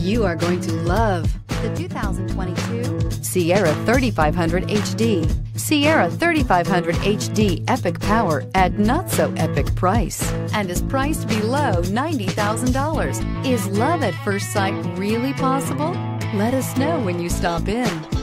You are going to love the 2022 Sierra 3500 HD. Sierra 3500 HD epic power at not so epic price and is priced below $90,000. Is love at first sight really possible? Let us know when you stop in.